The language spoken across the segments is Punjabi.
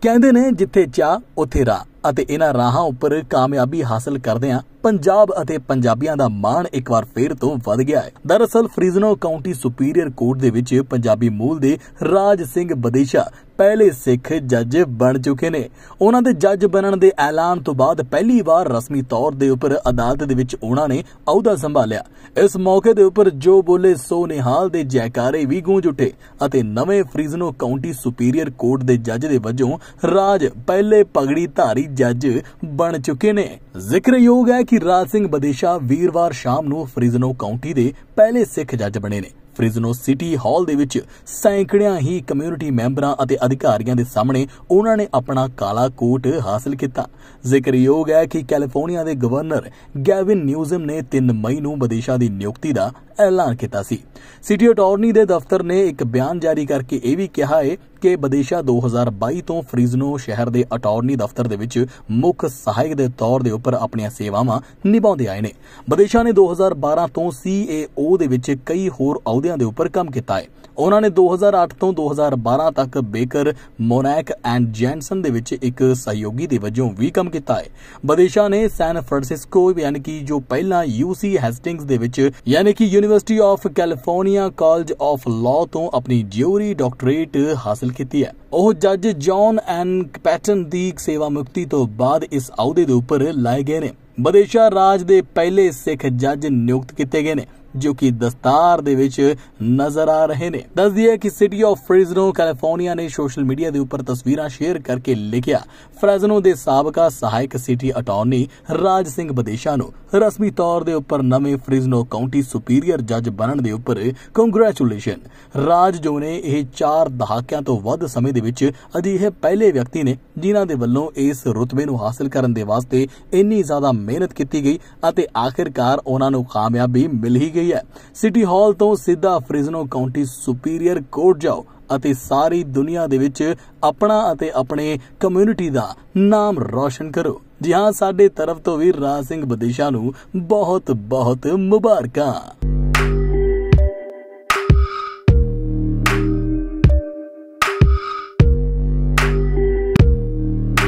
ਕਹਿੰਦੇ ਨੇ ਜਿੱਥੇ ਚਾਹ ਉੱਥੇ ਰਾਹ ਅਤੇ ਇਹਨਾਂ ਰਾਹਾਂ ਉੱਪਰ ਕਾਮਯਾਬੀ ਹਾਸਲ ਕਰਦਿਆਂ ਪੰਜਾਬ ਅਤੇ ਪੰਜਾਬੀਆਂ ਦਾ ਮਾਣ ਇੱਕ ਵਾਰ ਫੇਰ ਤੋਂ ਵੱਧ ਗਿਆ ਹੈ। ਦਰਅਸਲ ਫਰੀਜ਼ਨੋ ਕਾਉਂਟੀ ਸੁਪੀਰੀਅਰ ਕੋਰਟ ਦੇ ਵਿੱਚ ਪੰਜਾਬੀ ਮੂਲ ਦੇ ਰਾਜ ਸਿੰਘ ਬਦੇਸ਼ਾ ਪਹਿਲੇ ਸਿੱਖ ਜੱਜ ਬਣ ਚੁੱਕੇ ਨੇ। ਉਹਨਾਂ ਦੇ ਜੱਜ ਬਣਨ ਦੇ ਐਲਾਨ ਤੋਂ ਬਾਅਦ ਪਹਿਲੀ ਵਾਰ ਰਸਮੀ ਤੌਰ ਦੇ ਉੱਪਰ ਅਦਾਲਤ ਦੇ ਵਿੱਚ ਉਹਨਾਂ ਨੇ ਅਹੁਦਾ ਸੰਭਾਲਿਆ। ਇਸ ਮੌਕੇ ਦੇ ਉੱਪਰ ਜੋ ਬੋਲੇ ਸੋ ਨਿਹਾਲ ਦੇ ਜੈਕਾਰੇ ਵੀ ਗੂੰਜ ਉੱਠੇ ਅਤੇ ਨਵੇਂ ਫਰੀਜ਼ਨੋ ਕਾਉਂਟੀ ਸੁਪੀਰੀਅਰ ਕੋਰਟ ਦੇ ਜੱਜ ਦੇ ਵਜੋਂ ਰਾਜ ਪਹਿਲੇ ਪਗੜੀ ਧਾਰੀ ਜੱਜ ਬਣ ਚੁੱਕੇ ਨੇ। ਜ਼ਿਕਰਯੋਗ ਹੈ ਕਿ ਰਾਜ ਸਿੰਘ ਬਦੇਸ਼ਾ ਵੀਰਵਾਰ ਸ਼ਾਮ ਨੂੰ ਫਰੀਜ਼ਨੋ ਕਾਉਂਟੀ ਦੇ ਪਹਿਲੇ ਸਿੱਖ ਜੱਜ ਬਣੇ ਨੇ। ਫਰੀਜ਼ਨੋ ਸਿਟੀ ਹਾਲ ਦੇ ਵਿੱਚ ਸੈਂਕੜਿਆਂ ਹੀ ਕਮਿਊਨਿਟੀ ਮੈਂਬਰਾਂ ਅਤੇ ਅਧਿਕਾਰੀਆਂ ਦੇ ਸਾਹਮਣੇ ਉਹਨਾਂ ਨੇ ਆਪਣਾ ਕਾਲਾ ਕੋਟ ਹਾਸਲ ਕੀਤਾ। ਜ਼ਿਕਰਯੋਗ ਹੈ ਕਿ ਕੈਲੀਫੋਰਨੀਆ ਦੇ ਗਵਰਨਰ ਗੈਵਿਨ ਨਿਊਜ਼ਮ ਨੇ 3 ਮਈ ਨੂੰ ਬਦੇਸ਼ਾ ਦੀ ਨਿਯੁਕਤੀ ਦਾ ਐਲਾਨ ਕੀਤਾ ਸੀ। ਸਿਟੀ ਅਟਾਰਨੀ ਦੇ ਦਫ਼ਤਰ ਨੇ ਇੱਕ ਬਿਆਨ ਜਾਰੀ ਕਰਕੇ ਇਹ ਵੀ ਕਿਹਾ ਹੈ ਕਿ ਬਦੇਸ਼ਾ 2022 ਤੋਂ ਫਰੀਜ਼ਨੋ ਸ਼ਹਿਰ ਦੇ ਅਟਾਰਨੀ ਦਫ਼ਤਰ ਦੇ ਵਿੱਚ ਮੁੱਖ ਸਹਾਇਕ ਦੇ ਤੌਰ ਦੇ ਉੱਪਰ ਆਪਣੀਆਂ ਸੇਵਾਵਾਂ ਨਿਭਾਉਂਦੇ ਆਏ ਨੇ। ਬਦੇਸ਼ਾ ਨੇ 2012 ਤੋਂ CAO ਦੇ ਵਿੱਚ ਕਈ ਹੋਰ ਅਹੁਦਿਆਂ ਦੇ ਉੱਪਰ ਕੰਮ ਕੀਤਾ ਹੈ। ਉਹਨਾਂ ਨੇ 2008 ਤੋਂ 2012 ਤੱਕ ਬੇਕਰ ਮੋਨੈਕ ਐਂਡ ਜੈਨਸਨ ਦੇ ਵਿੱਚ ਇੱਕ ਸਹਿਯੋਗੀ ਦੇ ਵਜੋਂ ਵੀ ਕੰਮ ਕੀਤਾ ਹੈ। ਬਦੇਸ਼ਾ ਨੇ ਸੈਨ ਫਰਾਂਸਿਸਕੋ ਯਾਨੀ ਕਿ ਜੋ ਪਹਿਲਾਂ UC ਹੈਸਟਿੰਗਸ ਦੇ ਵਿੱਚ ਯਾਨੀ ਕਿ university of California college of law ਤੋਂ ਆਪਣੀ ਜਿਊਰੀ ਡਾਕਟਰੇਟ ਹਾਸਲ ਕੀਤੀ ਹੈ। ਉਹ ਜੱਜ ਜੌਨ ਐਨ ਪੈਟਨ ਦੀ ਸੇਵਾ ਮੁਕਤੀ ਤੋਂ ਬਾਅਦ ਇਸ ਅਹੁਦੇ ਦੇ ਉੱਪਰ ਲਾਏ ਗਏ ਨੇ। ਬਦੇਸ਼ਾ ਰਾਜ ਦੇ ਪਹਿਲੇ ਸਿੱਖ ਜੱਜ ਨਿਯੁਕਤ ਕੀਤੇ ਗਏ ਨੇ ਜੋ ਕਿ ਦਸਤਾਰ ਦੇ ਵਿੱਚ ਨਜ਼ਰ ਆ ਰਹੇ ਨੇ। ਦੱਸ ਦਈਏ ਕਿ ਸਿਟੀ ਆਫ ਫਰੀਜ਼ਨੋ ਕੈਲੀਫੋਰਨੀਆ ਨੇ ਸੋਸ਼ਲ ਮੀਡੀਆ ਦੇ ਉੱਪਰ ਤਸਵੀਰਾਂ ਸ਼ੇਅਰ ਕਰਕੇ ਲਿਖਿਆ, ਫਰੀਜ਼ਨੋ ਦੇ ਸਾਬਕਾ ਸਹਾਇਕ ਸਿਟੀ ਅਟਾਰਨੀ ਰਾਜ ਸਿੰਘ ਬਦੇਸ਼ਾ ਨੂੰ ਰਸਮੀ ਤੌਰ ਦੇ ਉੱਪਰ ਨਵੇਂ ਫਰੀਜ਼ਨੋ ਕਾਉਂਟੀ ਸੁਪੀਰੀਅਰ ਜੱਜ ਬਣਨ ਦੇ ਉੱਪਰ ਕੰਗ੍ਰੈਚੁਲੇਸ਼ਨ। ਰਾਜ ਜੋ ਨੇ ਇਹ 4 ਦਹਾਕਿਆਂ ਤੋਂ ਵੱਧ ਸਮੇਂ ਦੇ ਵਿੱਚ ਅਜਿਹੇ ਪਹਿਲੇ ਵਿਅਕਤੀ ਨੇ ਜਿਨ੍ਹਾਂ ਦੇ ਵੱਲੋਂ ਇਸ ਰੁਤਬੇ ਨੂੰ ਹਾਸਲ ਕਰਨ ਦੇ ਵਾਸਤੇ ਇੰਨੀ ਜ਼ਿਆਦਾ ਮਿਹਨਤ ਕੀਤੀ ਗਈ ਅਤੇ ਆਖਿਰਕਾਰ ਉਹਨਾਂ ਨੂੰ ਕਾਮਯਾਬੀ ਮਿਲ ਹੀ ਗਈ। ਸਿਟੀ ਹਾਲ ਤੋਂ ਸਿੱਧਾ ਫਰੀਜ਼ਨੋ ਕਾਉਂਟੀ ਸੁਪੀਰੀਅਰ ਕੋਰਟ ਜਾਓ ਅਤੇ ਸਾਰੀ ਦੁਨੀਆ ਦੇ ਵਿੱਚ ਆਪਣਾ ਅਤੇ ਆਪਣੇ ਕਮਿਊਨਿਟੀ ਦਾ ਨਾਮ ਰੌਸ਼ਨ ਕਰੋ। ਜੀ ਹਾਂ, ਸਾਡੇ ਤਰਫ ਤੋਂ ਵੀ ਰਾਜ ਸਿੰਘ ਬਦੇਸ਼ਾ ਨੂੰ ਬਹੁਤ ਬਹੁਤ ਮੁਬਾਰਕਾਂ।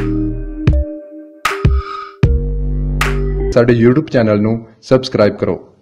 ਸਾਡੇ YouTube ਚੈਨਲ ਨੂੰ ਸਬਸਕ੍ਰਾਈਬ ਕਰੋ।